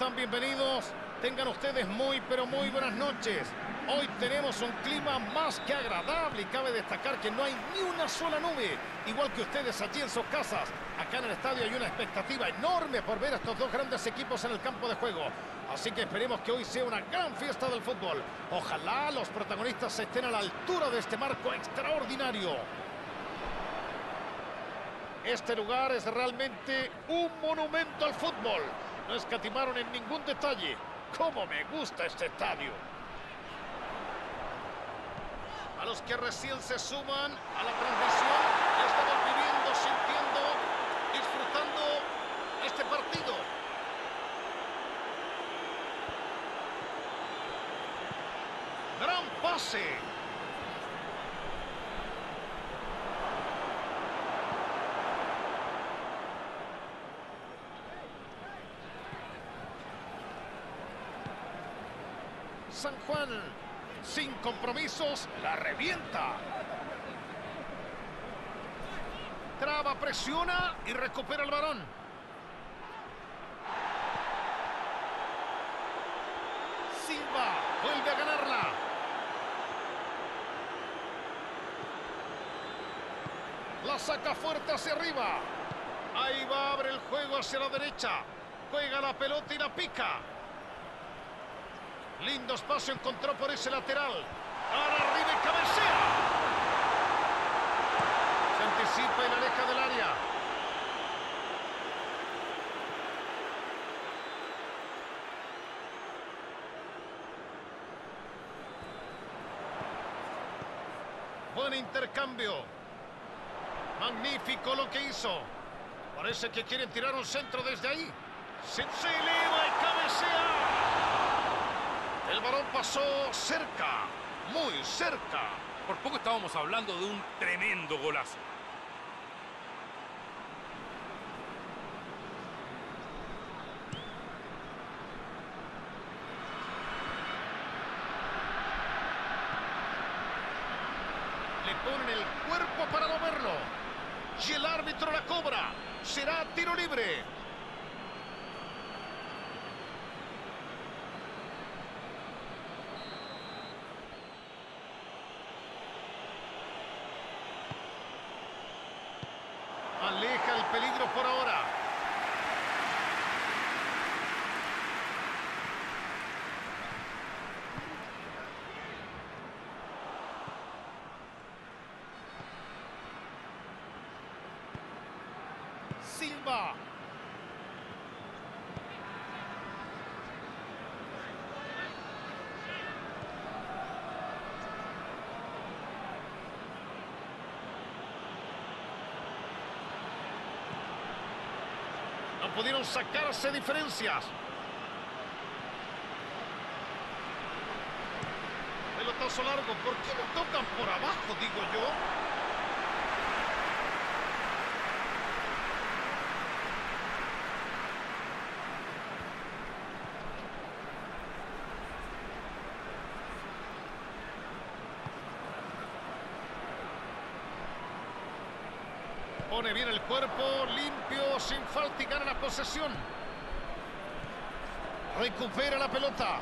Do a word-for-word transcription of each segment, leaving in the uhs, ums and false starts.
están? Bienvenidos. Tengan ustedes muy, pero muy buenas noches. Hoy tenemos un clima más que agradable y cabe destacar que no hay ni una sola nube. Igual que ustedes allí en sus casas. Acá en el estadio hay una expectativa enorme por ver a estos dos grandes equipos en el campo de juego. Así que esperemos que hoy sea una gran fiesta del fútbol. Ojalá los protagonistas estén a la altura de este marco extraordinario. Este lugar es realmente un monumento al fútbol. No escatimaron en ningún detalle. ¡Cómo me gusta este estadio! A los que recién se suman a la transmisión, ya estamos viviendo, sintiendo, disfrutando este partido. ¡Gran pase! San Juan, sin compromisos, la revienta. Traba, presiona y recupera el balón. Silva vuelve a ganarla. La saca fuerte hacia arriba. Ahí va, abre el juego hacia la derecha. Juega la pelota y la pica. Lindo espacio encontró por ese lateral. Ahora arriba y cabecea. Se anticipa y la aleja del área. Buen intercambio. Magnífico lo que hizo. Parece que quieren tirar un centro desde ahí. Se, se eleva y cabecea. El balón pasó cerca, muy cerca. Por poco estábamos hablando de un tremendo golazo. Le ponen el cuerpo para no verlo. Y el árbitro la cobra. Será tiro libre. Aleja el peligro por ahora. Silva. No pudieron sacarse diferencias. Pelotazo largo. ¿Por qué lo tocan por abajo, digo yo? Pone bien el cuerpo, limpio, sin falta y gana la posesión. Recupera la pelota.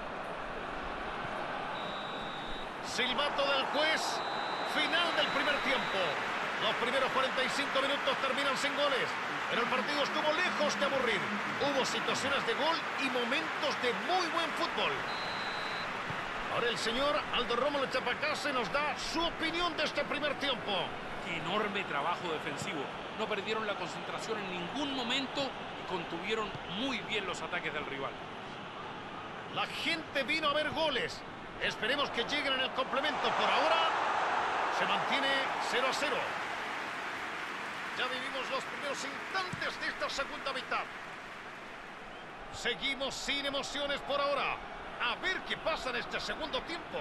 Silbato del juez. Final del primer tiempo. Los primeros cuarenta y cinco minutos terminan sin goles. Pero el partido estuvo lejos de aburrir. Hubo situaciones de gol y momentos de muy buen fútbol. Ahora el señor Aldo Rómulo Chapacase nos da su opinión de este primer tiempo. Enorme trabajo defensivo. No perdieron la concentración en ningún momento y contuvieron muy bien los ataques del rival. La gente vino a ver goles. Esperemos que lleguen en el complemento. Por ahora se mantiene cero a cero. Ya vivimos los primeros instantes de esta segunda mitad. Seguimos sin emociones por ahora. A ver qué pasa en este segundo tiempo.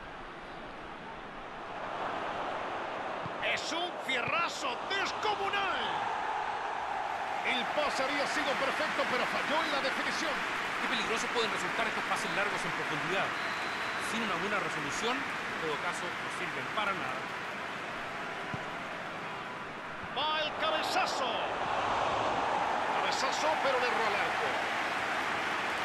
Es un fierrazo descomunal. El pase había sido perfecto, pero falló en la definición. Qué peligrosos pueden resultar estos pases largos en profundidad. Sin una buena resolución, en todo caso, no sirven para nada. Va el cabezazo. Cabezazo, pero le erró al arco.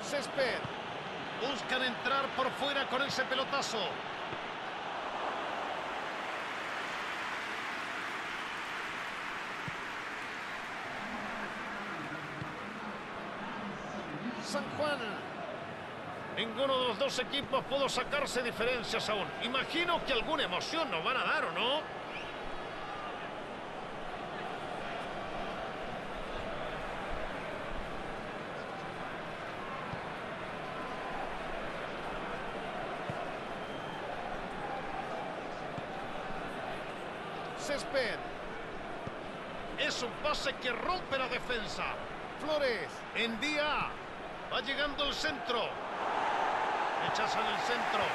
Césped. Buscan entrar por fuera con ese pelotazo. San Juan. Ninguno de los dos equipos pudo sacarse diferencias aún. Imagino que alguna emoción nos van a dar, ¿o no? Césped. Es un pase que rompe la defensa. Flores. En día. Va llegando el centro. Rechazan el centro.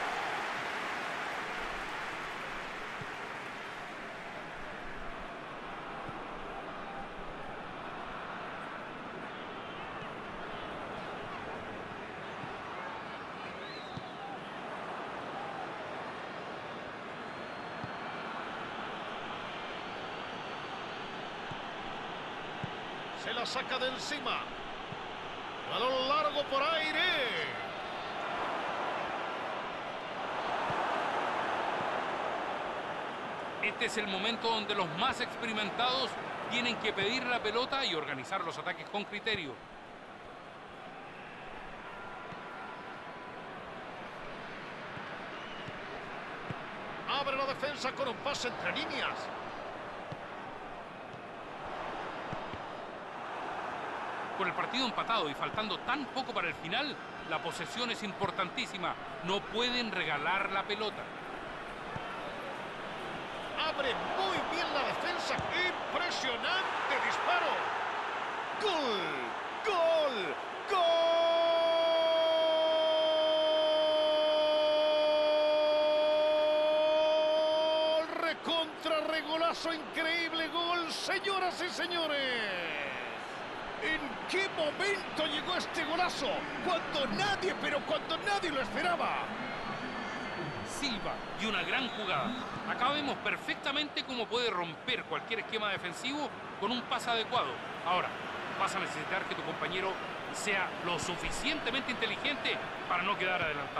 Se la saca de encima. Balón largo por aire. Este es el momento donde los más experimentados tienen que pedir la pelota y organizar los ataques con criterio. Abre la defensa con un pase entre líneas. Con el partido empatado y faltando tan poco para el final, la posesión es importantísima. No pueden regalar la pelota. Abre muy bien la defensa. ¡Impresionante disparo! ¡Gol! ¡Gol! ¡Gol! ¡Recontra regolazo! ¡Increíble gol! ¡Señoras y señores! ¿En qué momento llegó este golazo? Cuando nadie, pero cuando nadie lo esperaba. Silva y una gran jugada. Acá vemos perfectamente cómo puede romper cualquier esquema defensivo con un pase adecuado. Ahora, vas a necesitar que tu compañero sea lo suficientemente inteligente para no quedar adelantado.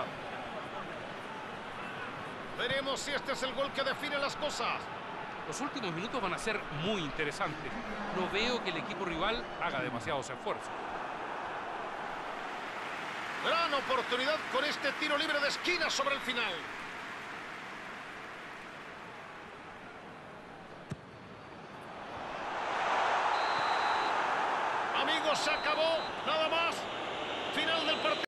Veremos si este es el gol que define las cosas. Los últimos minutos van a ser muy interesantes. No veo que el equipo rival haga demasiados esfuerzos. Gran oportunidad con este tiro libre de esquina sobre el final. Amigos, se acabó. Nada más. Final del partido.